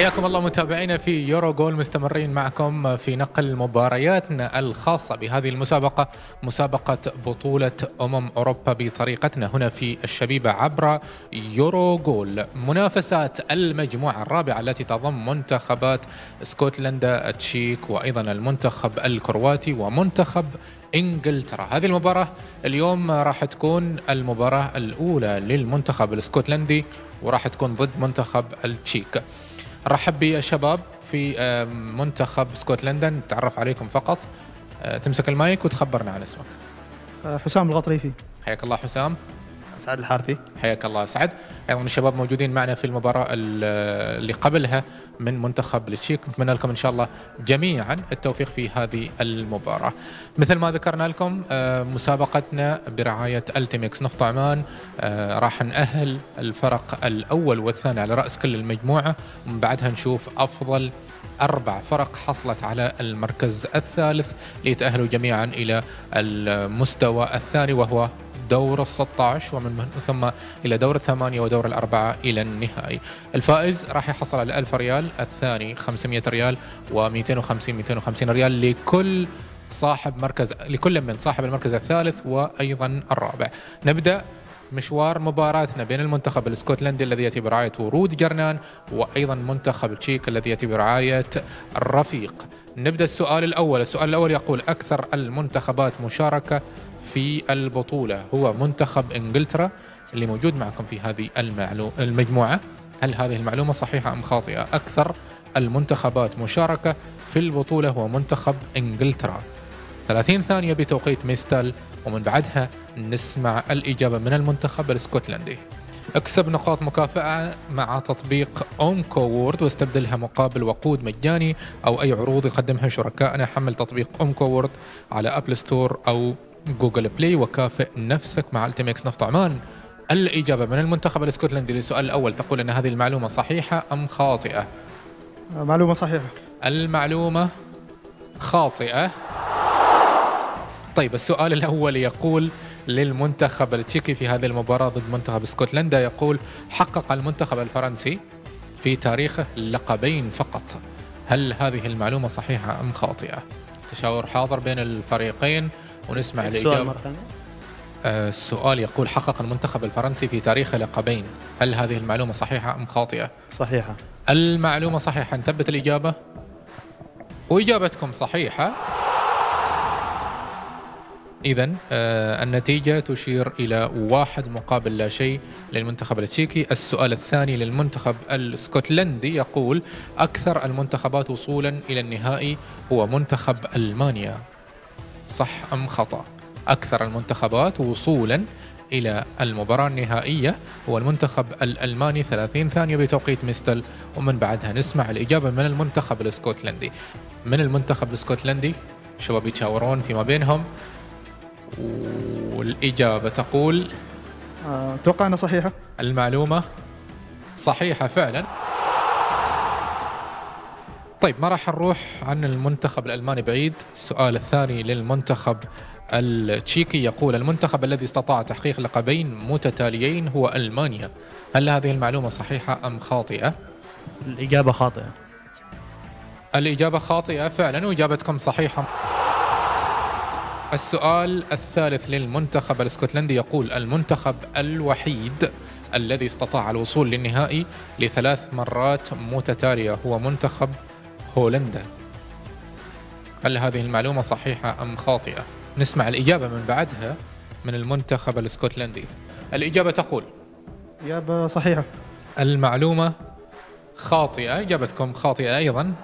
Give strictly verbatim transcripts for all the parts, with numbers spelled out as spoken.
حياكم الله متابعينا في يورو جول، مستمرين معكم في نقل مبارياتنا الخاصة بهذه المسابقة، مسابقة بطولة أمم أوروبا بطريقتنا هنا في الشبيبة عبر يورو جول. منافسات المجموعة الرابعة التي تضم منتخبات اسكتلندا، التشيك، وأيضا المنتخب الكرواتي ومنتخب انجلترا. هذه المباراة اليوم راح تكون المباراة الأولى للمنتخب الاسكتلندي وراح تكون ضد منتخب التشيك. رحب بالشباب في منتخب اسكتلندا، نتعرف عليكم فقط. تمسك المايك وتخبرنا عن اسمك. حسام الغطريفي. حياك الله حسام. سعد الحارثي. حياك الله سعد. ايضا الشباب موجودين معنا في المباراة اللي قبلها من منتخب التشيك. نتمنى لكم ان شاء الله جميعا التوفيق في هذه المباراة. مثل ما ذكرنا لكم مسابقتنا برعاية التيمكس نفط عمان، راح نأهل الفرق الاول والثاني على رأس كل المجموعة، ومن بعدها نشوف افضل أربع فرق حصلت على المركز الثالث ليتأهلوا جميعا إلى المستوى الثاني وهو دور الستة عشر، ومن ثم إلى دور الثمانية ودور الأربعة إلى النهائي. الفائز راح يحصل على ألف ريال، الثاني خمسمئة ريال، ومئتين وخمسين مئتين وخمسين ريال لكل صاحب مركز، لكل من صاحب المركز الثالث وأيضا الرابع. نبدأ مشوار مباراتنا بين المنتخب الاسكتلندي الذي يأتي برعاية ورود جرنان وأيضا منتخب التشيك الذي يأتي برعاية الرفيق. نبدأ السؤال الأول. السؤال الأول يقول: أكثر المنتخبات مشاركة في البطولة هو منتخب انجلترا اللي موجود معكم في هذه المجموعة. هل هذه المعلومة صحيحة أم خاطئة؟ أكثر المنتخبات مشاركة في البطولة هو منتخب انجلترا. ثلاثين ثانية بتوقيت ميستال، ومن بعدها نسمع الإجابة من المنتخب الاسكتلندي. اكسب نقاط مكافأة مع تطبيق أومكو وورد واستبدلها مقابل وقود مجاني أو أي عروض يقدمها شركائنا. حمل تطبيق أومكو وورد على أبل ستور أو جوجل بلاي وكافئ نفسك مع التيمكس نفط عمان. الإجابة من المنتخب الاسكتلندي للسؤال الأول تقول أن هذه المعلومة صحيحة أم خاطئة؟ معلومة صحيحة. المعلومة خاطئة. طيب السؤال الأول يقول للمنتخب التشيكي في هذه المباراة ضد منتخب اسكتلندا، يقول: حقق المنتخب الفرنسي في تاريخه لقبين فقط. هل هذه المعلومة صحيحة أم خاطئة؟ تشاور حاضر بين الفريقين ونسمع الإجابة. مرة ثانية. آه السؤال يقول: حقق المنتخب الفرنسي في تاريخه لقبين. هل هذه المعلومة صحيحة أم خاطئة؟ صحيحة. المعلومة صحيحة. نثبت الإجابة، وإجابتكم صحيحة. إذن آه النتيجة تشير إلى واحد مقابل لا شيء للمنتخب التشيكي. السؤال الثاني للمنتخب الاسكتلندي يقول: أكثر المنتخبات وصولا إلى النهائي هو منتخب ألمانيا. صح أم خطأ؟ أكثر المنتخبات وصولا إلى المباراة النهائية هو المنتخب الألماني. ثلاثين ثانية بتوقيت ميستل، ومن بعدها نسمع الإجابة من المنتخب الاسكتلندي. من المنتخب الاسكتلندي شباب يتشاورون فيما بينهم، والإجابة تقول أتوقع أنها صحيحة. المعلومة صحيحة فعلا. طيب ما راح نروح عن المنتخب الألماني بعيد. السؤال الثاني للمنتخب التشيكي يقول: المنتخب الذي استطاع تحقيق لقبين متتاليين هو ألمانيا. هل هذه المعلومة صحيحة أم خاطئة؟ الإجابة خاطئة. الإجابة خاطئة فعلا، وإجابتكم صحيحة. السؤال الثالث للمنتخب الاسكتلندي يقول: المنتخب الوحيد الذي استطاع الوصول للنهائي لثلاث مرات متتالية هو منتخب هولندا. هل هذه المعلومة صحيحة أم خاطئة؟ نسمع الإجابة من بعدها من المنتخب الاسكتلندي. الإجابة تقول إجابة صحيحة. المعلومة خاطئة. إجابتكم خاطئة أيضا.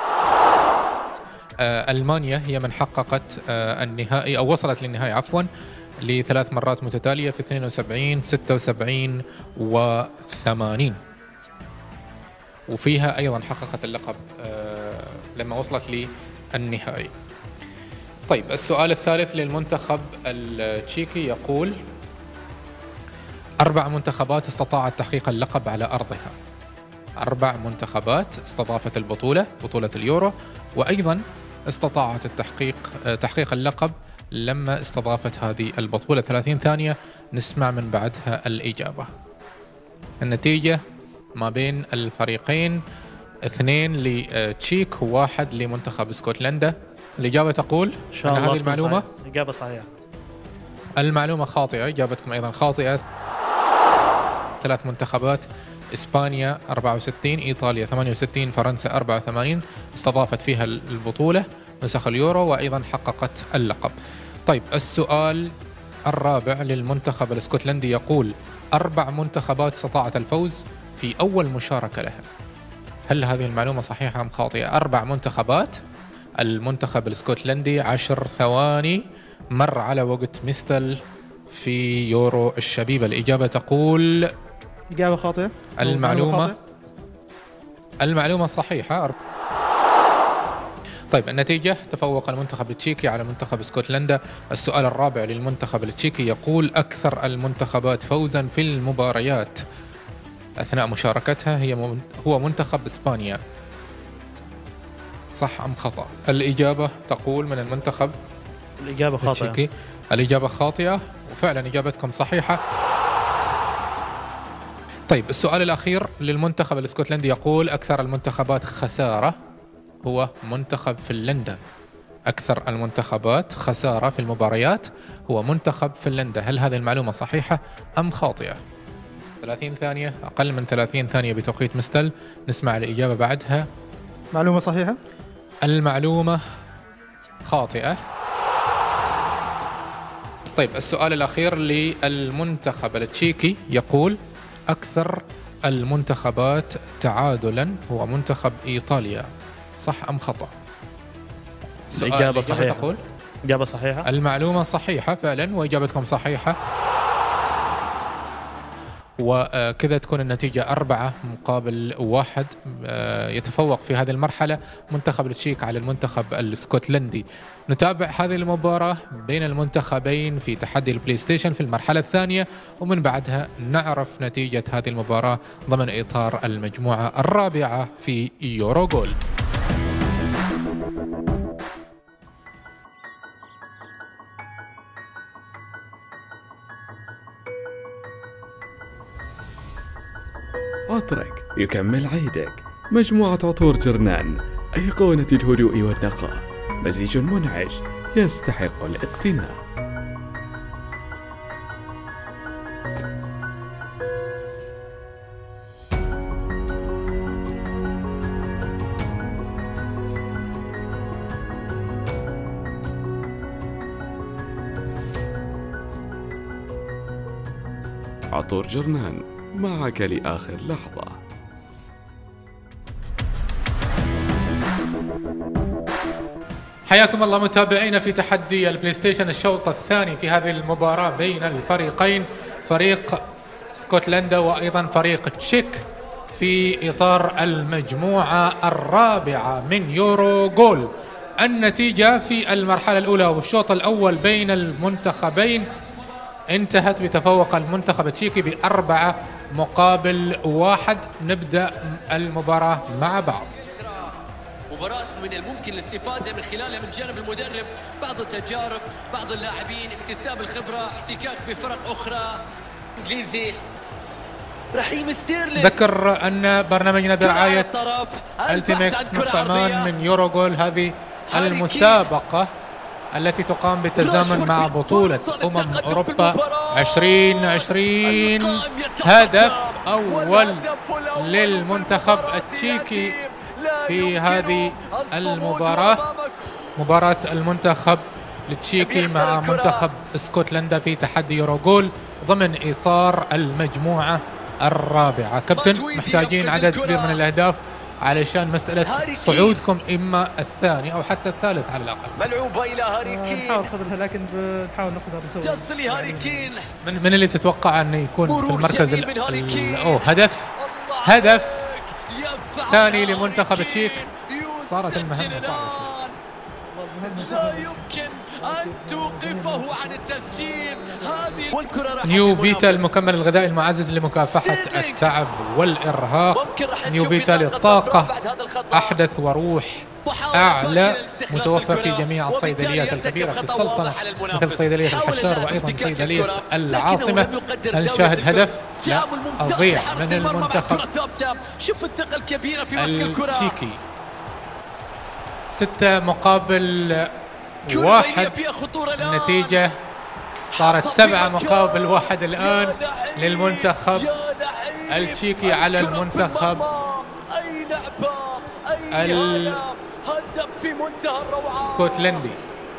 ألمانيا هي من حققت النهائي أو وصلت للنهائي عفوا لثلاث مرات متتالية في اثنين وسبعين ستة وسبعين وثمانين، وفيها أيضا حققت اللقب لما وصلت للنهائي. طيب السؤال الثالث للمنتخب التشيكي يقول: أربع منتخبات استطاعت تحقيق اللقب على أرضها. أربع منتخبات استضافت البطولة، بطولة اليورو، وأيضا استطاعت التحقيق تحقيق اللقب لما استضافت هذه البطولة. ثلاثين ثانية نسمع من بعدها الإجابة. النتيجة ما بين الفريقين اثنين لتشيك وواحد لمنتخب اسكتلندا. الإجابة تقول ان شاء أن الله هذه تكون المعلومة صحيحة. اجابه صحيحه. المعلومة خاطئة، إجابتكم أيضا خاطئة. ثلاث منتخبات، إسبانيا أربعة وستين، إيطاليا ثمانية وستين، فرنسا أربعة وثمانين استضافت فيها البطولة نسخ اليورو وأيضا حققت اللقب. طيب السؤال الرابع للمنتخب الاسكتلندي يقول أربع منتخبات استطاعت الفوز في أول مشاركة لها. هل هذه المعلومة صحيحة أم خاطئة؟ أربع منتخبات، المنتخب الاسكتلندي عشر ثواني، مر على وقت مستل في يورو الشبيبة. الإجابة تقول إجابة خاطئة. المعلومة خاطئة. المعلومة صحيحة. طيب النتيجة تفوق المنتخب التشيكي على منتخب اسكتلندا. السؤال الرابع للمنتخب التشيكي يقول أكثر المنتخبات فوزا في المباريات أثناء مشاركتها هي هو منتخب إسبانيا. صح أم خطأ؟ الإجابة تقول من المنتخب الاجابه خاطئه. التشيكي. الإجابة خاطئة وفعلا إجابتكم صحيحة. طيب السؤال الأخير للمنتخب الاسكتلندي يقول أكثر المنتخبات خسارة هو منتخب فنلندا. أكثر المنتخبات خسارة في المباريات هو منتخب فنلندا. هل هذه المعلومة صحيحة أم خاطئة؟ ثلاثين ثانية، أقل من ثلاثين ثانية بتوقيت مستل، نسمع الإجابة بعدها. معلومة صحيحة. المعلومة خاطئة. طيب السؤال الأخير للمنتخب التشيكي يقول أكثر المنتخبات تعادلا هو منتخب إيطاليا. صح أم خطأ؟ الإجابة صحيحة. تقول اجابه صحيحه. المعلومة صحيحة فعلا وإجابتكم صحيحة، وكذا تكون النتيجة أربعة مقابل واحد. يتفوق في هذه المرحلة منتخب التشيك على المنتخب الاسكتلندي. نتابع هذه المباراة بين المنتخبين في تحدي البلاي ستيشن في المرحلة الثانية، ومن بعدها نعرف نتيجة هذه المباراة ضمن إطار المجموعة الرابعة في يورو جول. عطرك يكمل عيدك. مجموعة عطور جرنان، أيقونة الهدوء والنقاء، مزيج منعش يستحق الاقتناء. عطور جرنان معك لآخر لحظة. حياكم الله متابعينا في تحدي البلاي ستيشن الشوط الثاني في هذه المباراة بين الفريقين، فريق اسكتلندا وأيضا فريق تشيك، في إطار المجموعة الرابعة من يورو جول. النتيجة في المرحلة الأولى والشوط الأول بين المنتخبين انتهت بتفوق المنتخب التشيكي بأربعة مقابل واحد. نبدأ المباراة مع بعض. مباراة من الممكن الاستفادة من خلالها من جانب المدرب، بعض التجارب، بعض اللاعبين، اكتساب الخبرة، احتكاك بفرق أخرى. إنجليزي رحيم ستيرلينج. ذكر أن برنامجنا برعاية التيمكس مقطعمان من يورو جول، هذه المسابقة التي تقام بالتزامن مع بطولة أمم أوروبا عشرين عشرين. هدف أول للمنتخب التشيكي في هذه المباراة، مباراة المنتخب التشيكي مع منتخب اسكتلندا في تحدي يورو جول ضمن إطار المجموعة الرابعة. كابتن محتاجين عدد كبير من الأهداف علشان مسألة صعودكم إما الثاني أو حتى الثالث على الأقل. ملعوبة إلى هاري كين. نحاول قدرها لكن بنحاول نقدر نسوي. تصل هاري كين. من من اللي تتوقع أنه يكون في المركز ال أوه هدف هدف ثاني لمنتخب تشيك. صارت المهمة صعبة. لا يمكن أن توقفه عن التسجيل. هذه والكرة نيو فيتا المكمل الغذائي المعزز لمكافحة التعب والإرهاق. نيو فيتا للطاقة، أحدث وروح أعلى متوفر في جميع الصيدليات الكبيرة في السلطنة مثل صيدلية الحشار وأيضا صيدلية العاصمة. هل نشاهد هدف؟ لا، أضيع من المنتخب شوف الثقة الكبيرة في مسك الكرة. التشيكي. ستة مقابل واحد، النتيجة صارت سبعة مقابل واحد الآن للمنتخب التشيكي على المنتخب الاسكتلندي.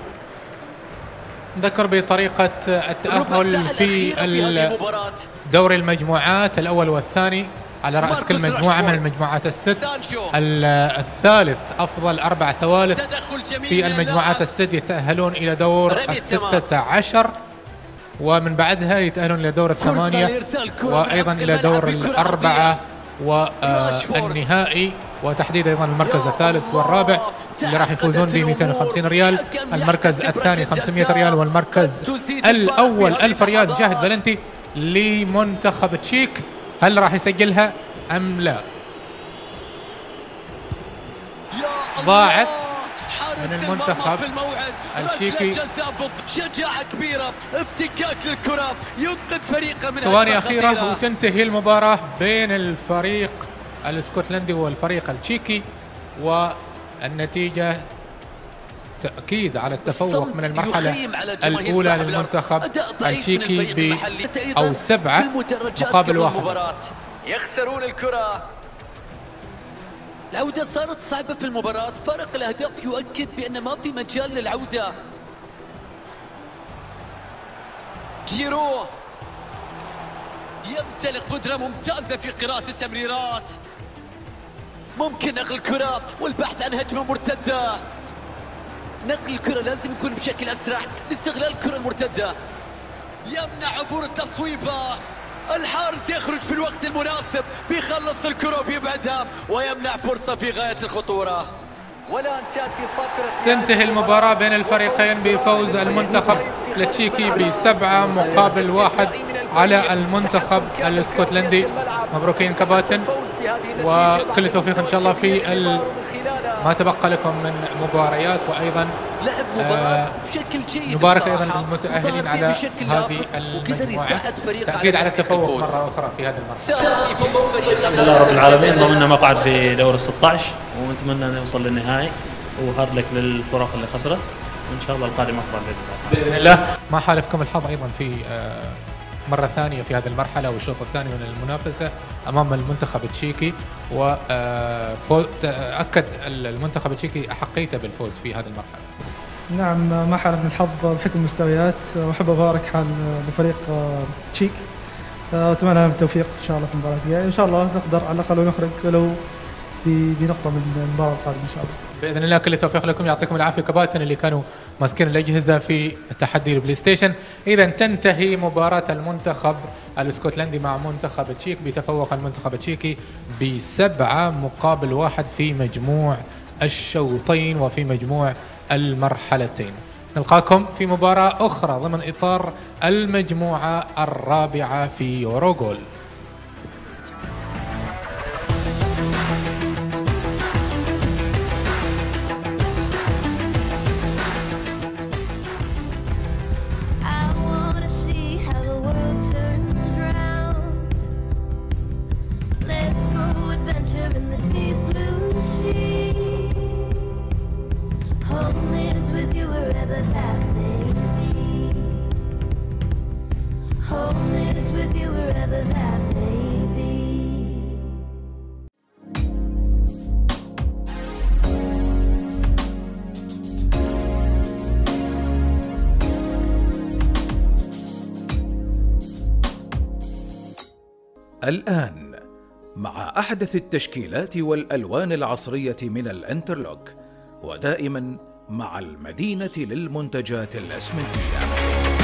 نذكر بطريقة التأهل في دوري المجموعات الأول والثاني على رأس كل مجموعة من المجموعات الست. الثالث أفضل أربع ثوالث في المجموعات الست يتأهلون إلى دور الستة عشر، ومن بعدها يتأهلون إلى دور الثمانية وأيضا إلى دور الأربعة والنهائي، وتحديد أيضا المركز الثالث والرابع اللي راح يفوزون ب مئتين وخمسين ريال، المركز الثاني خمسمئة ريال، والمركز الأول ألف ريال. جاهد فالنتي لمنتخب تشيك، هل راح يسجلها أم لا؟ ضاعت من المنتخب التشيكي. شجاعة كبيرة، افتكاك للكرة، ينقذ فريقه من ثواني أخيرة وتنتهي المباراة بين الفريق الاسكتلندي والفريق التشيكي، والنتيجة تأكيد على التفوق من المرحلة الأولى للمنتخب التشيكي ب أو سبعة مقابل واحد. يخسرون الكرة. العودة صارت صعبة في المباراة، فرق الأهداف يؤكد بأن ما في مجال للعودة. جيرو يمتلك قدرة ممتازة في قراءة التمريرات، ممكن نقل الكرة والبحث عن هجمة مرتدة. نقل الكرة لازم يكون بشكل أسرع لاستغلال الكرة المرتدة. يمنع عبور التصويبة، الحارس يخرج في الوقت المناسب، بيخلص الكرة وبيبعدها ويمنع فرصة في غاية الخطورة. ولا تأتي صافرة. تنتهي المباراة بين الفريقين بفوز المنتخب التشيكي بسبعة مقابل واحد على المنتخب الاسكتلندي. مبروكين كباتن، وكل التوفيق إن شاء الله في ما تبقى لكم من مباريات، وأيضا لعب مباراة بشكل جيد. نبارك أيضا المتأهلين على هذه المجموعة، تأكيد على التفوق مرة أخرى في هذه المرحلة. الحمد لله رب العالمين، ضمننا مقعد في دور الستة عشر ونتمنى أن نوصل للنهائي، وهارد لك للفرق اللي خسرت، وإن شاء الله القادم أفضل بإذن الله. ما حالفكم الحظ أيضا في مرة ثانية في هذه المرحلة والشوط الثاني من المنافسة أمام المنتخب التشيكي، وأكد المنتخب التشيكي أحقيته بالفوز في هذه المرحلة. نعم، ما حالفنا الحظ بحكم المستويات، وأحب أبارك حال لفريق تشيك، وأتمنى لهم التوفيق إن شاء الله في المباراة الجاية، وإن شاء الله نقدر على الأقل نخرج ولو بنقطة من المباراة القادمة إن شاء الله. بإذن الله كل التوفيق لكم، يعطيكم العافية كباتن اللي كانوا ماسكين الأجهزة في تحدي البلاي ستيشن. إذا تنتهي مباراة المنتخب الاسكتلندي مع منتخب تشيك بتفوق المنتخب التشيكي بسبعة مقابل واحد في مجموع الشوطين وفي مجموع المرحلتين. نلقاكم في مباراة أخرى ضمن إطار المجموعة الرابعة في يوروغول. الآن مع أحدث التشكيلات والألوان العصرية من الانترلوك، ودائما مع المدينة للمنتجات الأسمنتية.